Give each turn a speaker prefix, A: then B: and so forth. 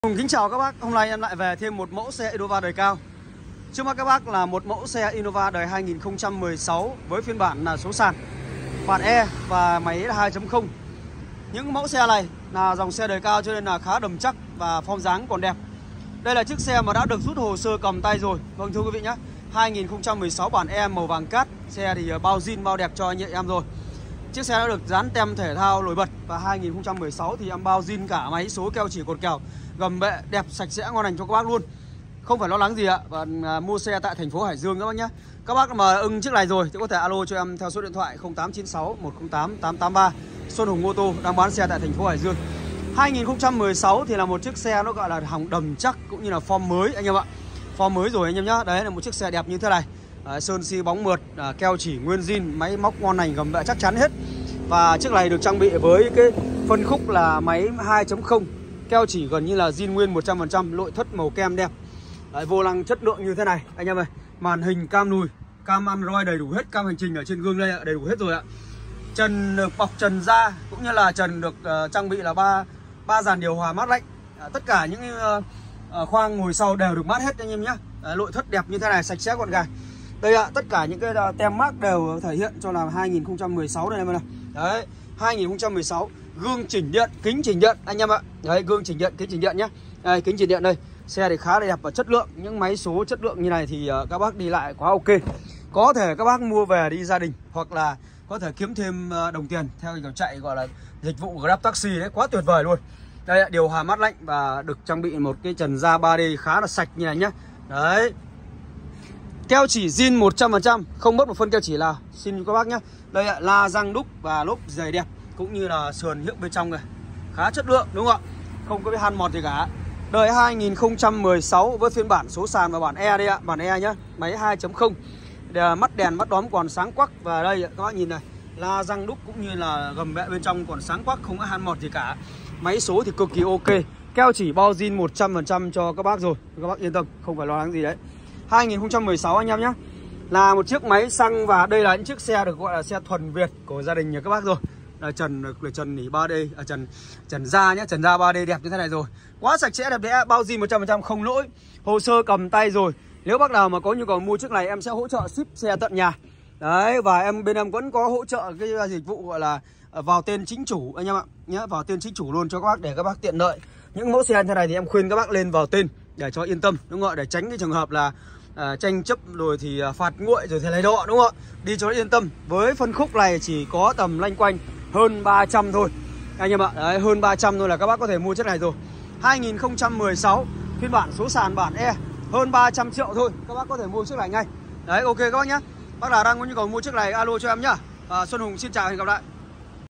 A: Kính chào các bác, hôm nay em lại về thêm một mẫu xe Innova đời cao. Trước mắt các bác là một mẫu xe Innova đời 2016 với phiên bản là số sàn, bản E và máy 2.0. Những mẫu xe này là dòng xe đời cao cho nên là khá đầm chắc và form dáng còn đẹp. Đây là chiếc xe mà đã được rút hồ sơ cầm tay rồi. Vâng thưa quý vị nhé, 2016 bản E màu vàng cát. Xe thì bao zin bao đẹp cho anh chị em rồi. Chiếc xe đã được dán tem thể thao nổi bật. Và 2016 thì em bao zin cả máy số, keo chỉ, cột kèo, gầm bệ đẹp sạch sẽ ngon lành cho các bác luôn. Không phải lo lắng gì ạ. Và mua xe tại thành phố Hải Dương các bác nhé. Các bác mà ưng chiếc này rồi thì có thể alo cho em theo số điện thoại 0896 108 883. Xuân Hùng Ô tô đang bán xe tại thành phố Hải Dương. 2016 thì là một chiếc xe nó gọi là hỏng đầm chắc cũng như là form mới anh em ạ. Form mới rồi anh em nhá. Đấy là một chiếc xe đẹp như thế này. Sơn xi bóng mượt, keo chỉ nguyên zin, máy móc ngon lành, gầm bệ chắc chắn hết. Và chiếc này được trang bị với cái phân khúc là máy 2.0, keo chỉ gần như là zin nguyên 100%, nội thất màu kem đẹp. Đấy, vô lăng chất lượng như thế này anh em ơi. Màn hình cam lùi, cam Android đầy đủ hết, cam hành trình ở trên gương đây đầy đủ hết rồi ạ. Trần được bọc trần da cũng như là trần được trang bị là ba dàn điều hòa mát lạnh. Tất cả những khoang ngồi sau đều được mát hết anh em nhé. Nội thất đẹp như thế này, sạch sẽ gọn gàng. Đây ạ, tất cả những cái tem mác đều thể hiện cho là 2016 đây em ơi này. Đấy, 2016, gương chỉnh điện, kính chỉnh điện anh em ạ. Đấy, gương chỉnh điện, kính chỉnh điện nhé. Đây, kính chỉnh điện đây. Xe thì khá là đẹp và chất lượng. Những máy số chất lượng như này thì các bác đi lại quá ok. Có thể các bác mua về đi gia đình hoặc là có thể kiếm thêm đồng tiền theo kiểu chạy gọi là dịch vụ Grab taxi đấy, quá tuyệt vời luôn. Đây, điều hòa mát lạnh và được trang bị một cái trần da 3D khá là sạch như này nhé. Đấy, keo chỉ zin 100%, không mất một phân keo chỉ nào. Xin các bác nhé. Đây ạ, la răng đúc và lốp dày đẹp cũng như là sườn hiệu bên trong này khá chất lượng đúng không ạ? Không có cái han mọt gì cả. Đời 2016 với phiên bản số sàn và bản E đây ạ, bản E nhá, máy 2.0. Mắt đèn mắt đóm còn sáng quắc. Và đây các bác nhìn này, la răng đúc cũng như là gầm bệ bên trong còn sáng quắc, không có han mọt gì cả. Máy số thì cực kỳ ok, keo chỉ bao zin 100% cho các bác rồi, các bác yên tâm, không phải lo lắng gì đấy. 2016 anh em nhé, là một chiếc máy xăng và đây là những chiếc xe được gọi là xe thuần Việt của gia đình nhà các bác rồi. Là trần nỉ 3D, trần da nhé, trần da 3D đẹp như thế này rồi, quá sạch sẽ đẹp đẽ, bao zin 100% không lỗi, hồ sơ cầm tay rồi. Nếu bác nào mà có nhu cầu mua chiếc này em sẽ hỗ trợ ship xe tận nhà. Đấy, và bên em vẫn có hỗ trợ cái dịch vụ gọi là vào tên chính chủ anh em ạ nhé, vào tên chính chủ luôn cho các bác để các bác tiện lợi. Những mẫu xe như thế này thì em khuyên các bác lên vào tên để cho yên tâm đúng không ạ, để tránh cái trường hợp là tranh chấp rồi thì phạt nguội rồi thế này đó đúng không ạ, đi cho nó yên tâm. Với phân khúc này chỉ có tầm loanh quanh hơn 300 thôi anh em ạ. Đấy, hơn 300 thôi là các bác có thể mua chiếc này rồi. 2016 phiên bản số sàn bản E, hơn 300 triệu thôi các bác có thể mua chiếc này ngay. Đấy, ok các bác nhé. Bác nào đang có nhu cầu mua chiếc này alo cho em nhá. Xuân Hùng xin chào, hẹn gặp lại.